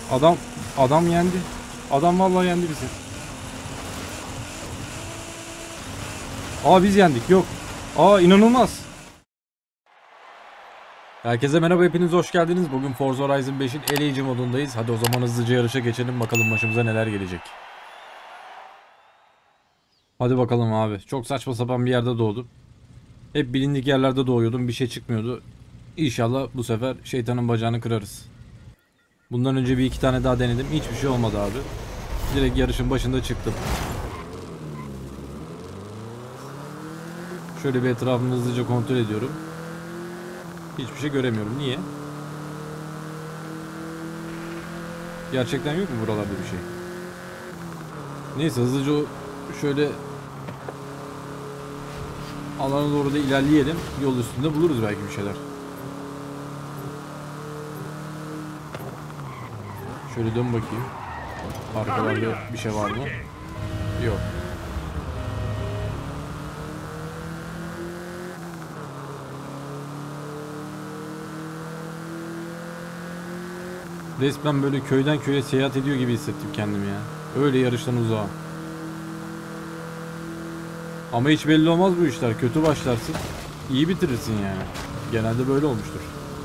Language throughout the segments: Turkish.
Adam yendi. Adam vallahi yendi bizi. Aa biz yendik. Yok. Aa inanılmaz. Herkese merhaba, hepiniz hoş geldiniz. Bugün Forza Horizon 5'in eleyici modundayız. Hadi o zaman hızlıca yarışa geçelim. Bakalım başımıza neler gelecek. Hadi bakalım abi. Çok saçma sapan bir yerde doğdum. Hep bilindik yerlerde doğuyordum. Bir şey çıkmıyordu. İnşallah bu sefer şeytanın bacağını kırarız. Bundan önce bir iki tane daha denedim. Hiçbir şey olmadı abi. Direkt yarışın başında çıktım. Şöyle bir etrafımı hızlıca kontrol ediyorum. Hiçbir şey göremiyorum. Niye? Gerçekten yok mu buralarda bir şey? Neyse hızlıca şöyle alana doğru da ilerleyelim. Yol üstünde buluruz belki bir şeyler. Şöyle dön bakayım. Arkalarda bir şey var mı? Yok. Resmen böyle köyden köye seyahat ediyor gibi hissettim kendimi ya. Öyle yarıştan uzağa. Ama hiç belli olmaz bu işler. Kötü başlarsın, iyi bitirirsin yani. Genelde böyle olmuştur.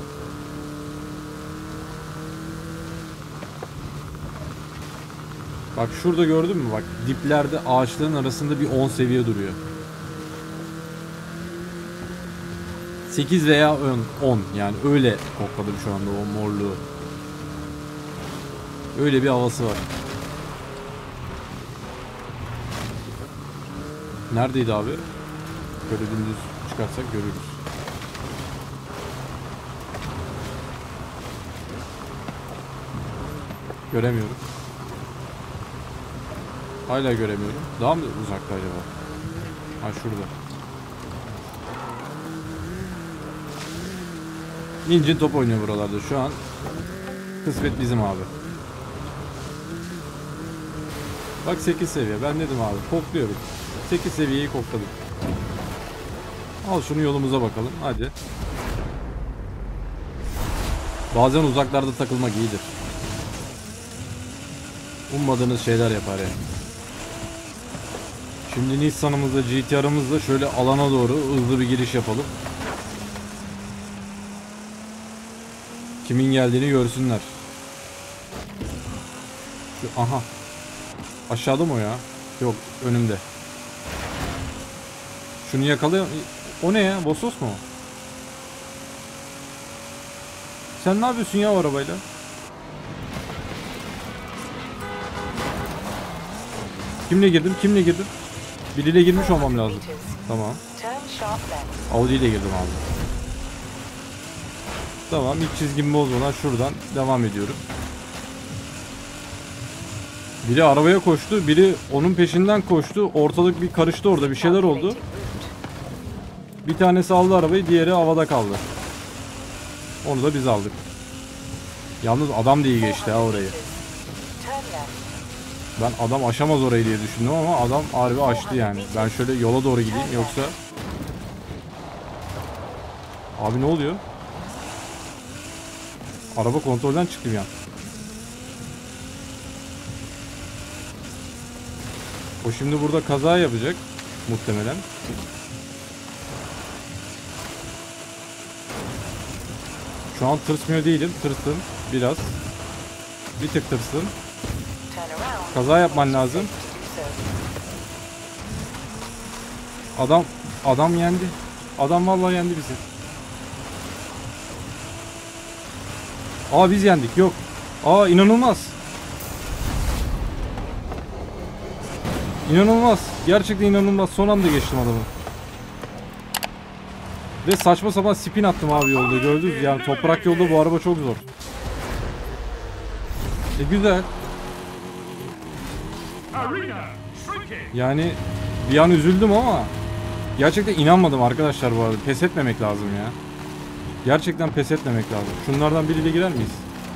Bak şurada gördün mü? Bak diplerde ağaçların arasında bir 10 seviye duruyor. 8 veya 10 yani öyle kokladım şu anda o morluğu. Öyle bir havası var. Neredeydi abi? Böyle dümdüz çıkarsak görürüz. Göremiyorum. Hala göremiyorum. Daha mı uzakta acaba? Ha şurada. İncin top oynuyor buralarda şu an. Kısmet bizim abi. Bak 8 seviye. Ben dedim abi. Kokluyorum. 8 seviyeyi kokladım. Al şunu, yolumuza bakalım. Hadi. Bazen uzaklarda takılmak iyidir. Ummadığınız şeyler yapar yani. Şimdi Nissan'ımızla, GT-R'ımızla şöyle alana doğru hızlı bir giriş yapalım. Kimin geldiğini görsünler. Aha. Aşağıda mı o ya? Yok, önümde. Şunu yakalıyor. O ne ya? Bosos mu o? Sen ne yapıyorsun ya o arabayla? Kimle girdim? Kimle girdim? Biriyle girmiş olmam lazım. Tamam. Audi ile girdim abi. Tamam, ilk çizgimi bozmadan şuradan devam ediyorum. Biri arabaya koştu, biri onun peşinden koştu. Ortalık bir karıştı, orada bir şeyler oldu. Bir tanesi aldı arabayı, diğeri havada kaldı. Onu da biz aldık. Yalnız adam da iyi geçti ha orayı. Ben adam aşamaz orayı diye düşündüm ama adam harbi aştı yani. Ben şöyle yola doğru gideyim yoksa... Abi ne oluyor? Araba kontrolden çıktı bir an. O şimdi burada kaza yapacak muhtemelen. Şu an tırsmıyor değilim. Tırstım biraz. Bir tık tırstım. Kaza yapman lazım. Adam yendi. Adam vallahi yendi bizi. Aa biz yendik. Yok. Aa inanılmaz. İnanılmaz. Gerçekten inanılmaz. Son anda geçtim adamı. Ve saçma sapan spin attım abi yolda. Gördünüz yani, toprak yolda bu araba çok zor. Güzel. Yani bir an üzüldüm ama gerçekten inanmadım arkadaşlar bu arada. Pes etmemek lazım ya. Gerçekten pes etmemek lazım. Şunlardan biriyle girer miyiz?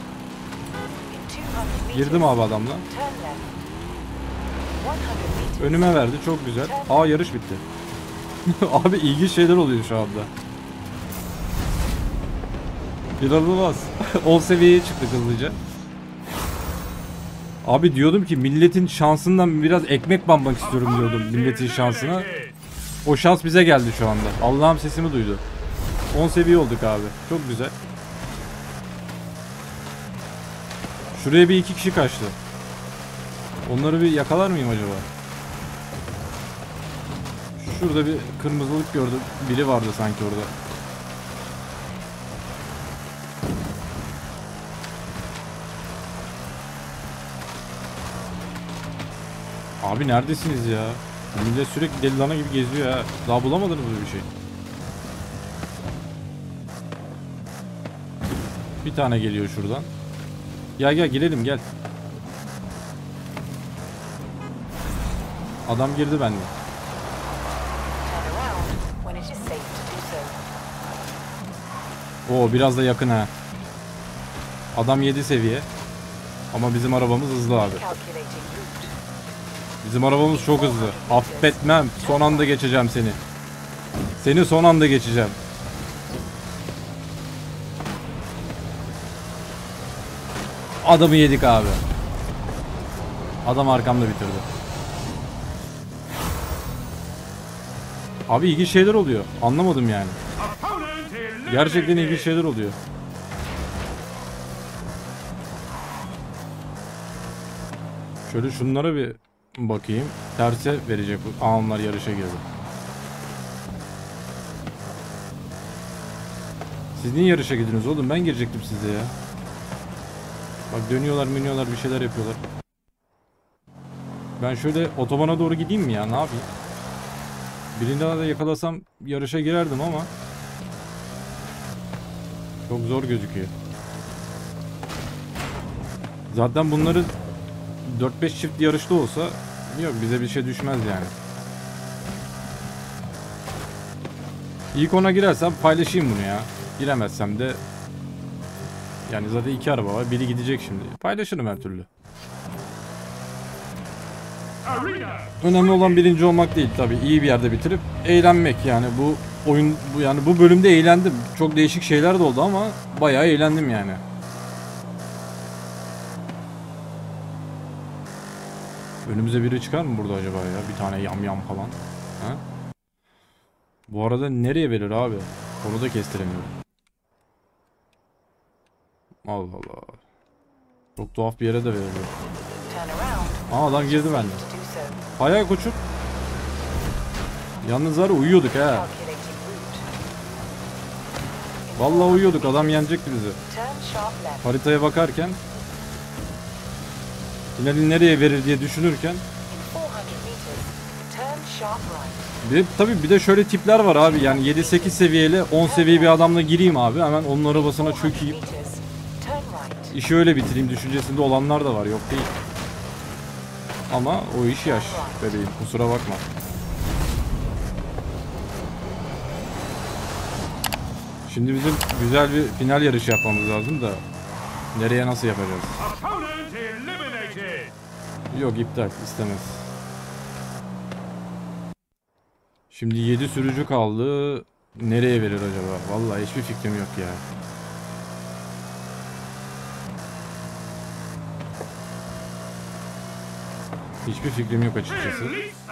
Girdim abi adamla. Önüme verdi, çok güzel. Aa yarış bitti. Abi ilginç şeyler oluyor şu anda. İnanılmaz. 10 seviyeye çıktık hızlıca. Abi diyordum ki milletin şansından biraz ekmek banmak istiyorum diyordum milletin şansına. O şans bize geldi şu anda. Allah'ım sesimi duydu. 10 seviye olduk abi. Çok güzel. Şuraya bir iki kişi kaçtı. Onları bir yakalar mıyım acaba? Şurada bir kırmızılık gördüm. Biri vardı sanki orada. Abi neredesiniz ya? Millet sürekli deli dana gibi geziyor ha. Daha bulamadınız mı bir şey? Bir tane geliyor şuradan. Gel gel girelim gel. Adam girdi bende. Oo biraz da yakın ha. Adam 7 seviye. Ama bizim arabamız hızlı abi. Bizim arabamız çok hızlı. Affetmem. Son anda geçeceğim seni. Seni son anda geçeceğim. Adamı yedik abi. Adam arkamda bitirdi. Abi ilginç şeyler oluyor. Anlamadım yani. Gerçekten ilginç şeyler oluyor. Şöyle şunlara bir bakayım. Terse verecek bu. Aa, onlar yarışa girdi. Siz niye yarışa girdiniz oğlum? Ben girecektim size ya. Bak dönüyorlar bir şeyler yapıyorlar. Ben şöyle otobana doğru gideyim mi ya? Ne yapayım? Birini daha da yakalasam yarışa girerdim ama çok zor gözüküyor. Zaten bunları 4-5 çift yarışta olsa yok bize bir şey düşmez yani. İlk ona girersem paylaşayım bunu ya. Giremezsem de yani zaten 2 araba var. Biri gidecek şimdi. Paylaşırım her türlü. Önemli olan birinci olmak değil tabii. İyi bir yerde bitirip eğlenmek yani bu oyun yani bu bölümde eğlendim. Çok değişik şeyler de oldu ama bayağı eğlendim yani. Önümüze biri çıkar mı burada acaba ya? Bir tane yam falan. Ha? Bu arada nereye verir abi? Onu da kestiremiyorum. Allah Allah. Çok tuhaf bir yere de veriyor. Aa adam girdi bende. Hayal koçum. Yalnız var uyuyorduk ha. Vallahi uyuyorduk adam yenecekti bizi. Haritaya bakarken finali nereye verir diye düşünürken tabii bir de şöyle tipler var abi yani 7-8 seviyeli 10 seviye bir adamla gireyim abi hemen onun arabasına çökeyim. İşi öyle bitireyim düşüncesinde olanlar da var yok değil. Ama o iş yaş bebeğim kusura bakma. Şimdi bizim güzel bir final yarışı yapmamız lazım da nereye nasıl yapacağız? Yok iptal istemez. Şimdi 7 sürücü kaldı. Nereye verir acaba? Vallahi hiçbir fikrim yok ya. Hiçbir fikrim yok açıkçası.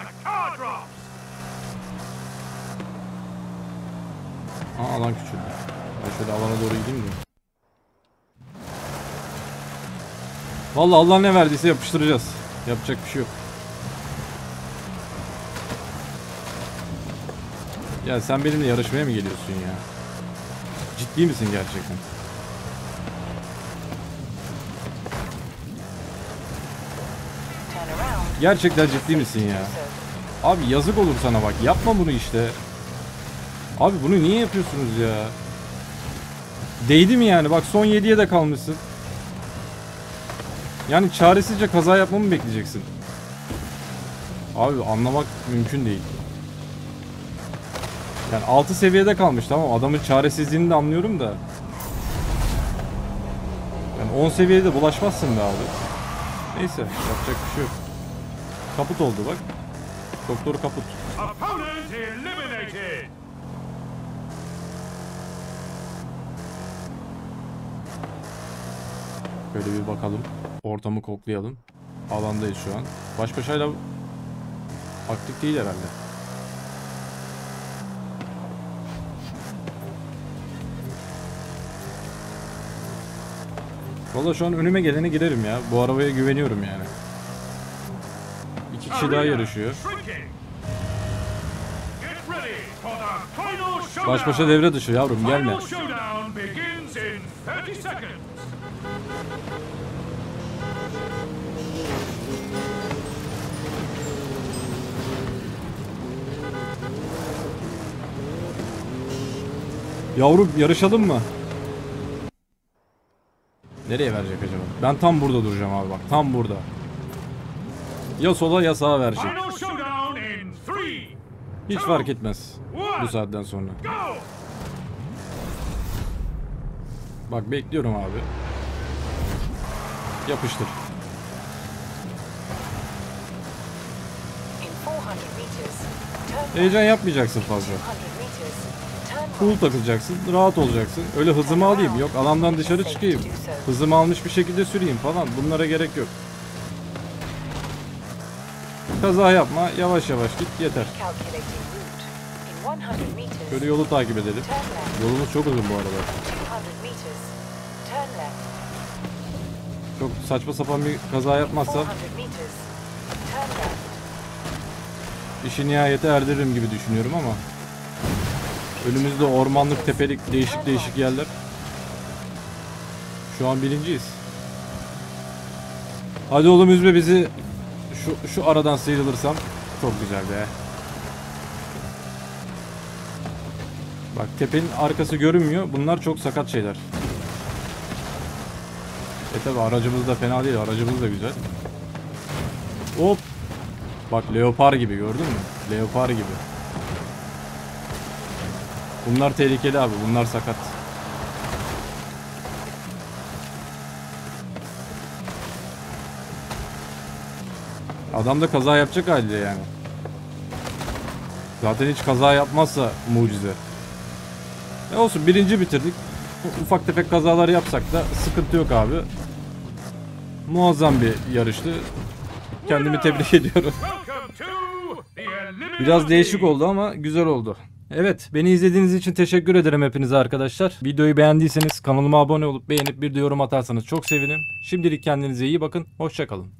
Aa alan küçüldü. Ben şöyle alana doğru gideyim de. Vallahi Allah ne verdiyse yapıştıracağız. Yapacak bir şey yok. Ya sen benimle yarışmaya mı geliyorsun ya? Ciddi misin gerçekten? Gerçekten ciddi misin ya? Abi yazık olur sana bak. Yapma bunu işte. Abi bunu niye yapıyorsunuz ya? Değdi mi yani? Bak son 7'ye de kalmışsın. Yani çaresizce kaza yapmamı mı bekleyeceksin? Abi anlamak mümkün değil. Yani 6 seviyede kalmış tamam adamın çaresizliğini de anlıyorum da. Yani 10 seviyede bulaşmazsın be abi. Neyse yapacak bir şey yok. Kaput oldu bak. Doktor kaput. Böyle bir bakalım. Ortamı koklayalım. alandayız şu an. Baş başayla aktif değil herhalde. Valla şu an önüme gelene girerim ya. Bu arabaya güveniyorum yani. 2 kişi daha yarışıyor. Baş başa devre dışı yavrum, gelme. Yavrum yarışalım mı? Nereye verecek acaba? Ben tam burada duracağım abi bak. Tam burada. Ya sola ya sağa verecek. Hiç fark etmez. Bu saatten sonra. Bak bekliyorum abi. Yapıştır. Heyecan yapmayacaksın fazla. Cool takılacaksın, rahat olacaksın. Öyle hızımı alayım, yok alandan dışarı çıkayım, hızımı almış bir şekilde süreyim falan, bunlara gerek yok. Kaza yapma, yavaş yavaş git yeter. Şöyle yolu takip edelim. Yolumuz çok uzun bu arada. Çok saçma sapan bir kaza yapmazsam işi nihayete erdiririm gibi düşünüyorum ama önümüzde ormanlık, tepelik, değişik değişik yerler. Şu an birinciyiz. Hadi oğlum üzme bizi. Şu aradan sıyrılırsam çok güzel be. Bak tepenin arkası görünmüyor. Bunlar çok sakat şeyler. Tabi aracımız da fena değil. Aracımız da güzel. Hop. Bak leopar gibi, gördün mü? Leopar gibi. Bunlar tehlikeli abi. Bunlar sakat. Adam da kaza yapacak halde yani. Zaten hiç kaza yapmazsa mucize. Ne olsun, birinci bitirdik. Ufak tefek kazalar yapsak da sıkıntı yok abi. Muazzam bir yarıştı. Kendimi tebrik ediyorum. Biraz değişik oldu ama güzel oldu. Evet, beni izlediğiniz için teşekkür ederim hepinize arkadaşlar. Videoyu beğendiyseniz kanalıma abone olup beğenip bir de yorum atarsanız çok sevinirim. Şimdilik kendinize iyi bakın. Hoşça kalın.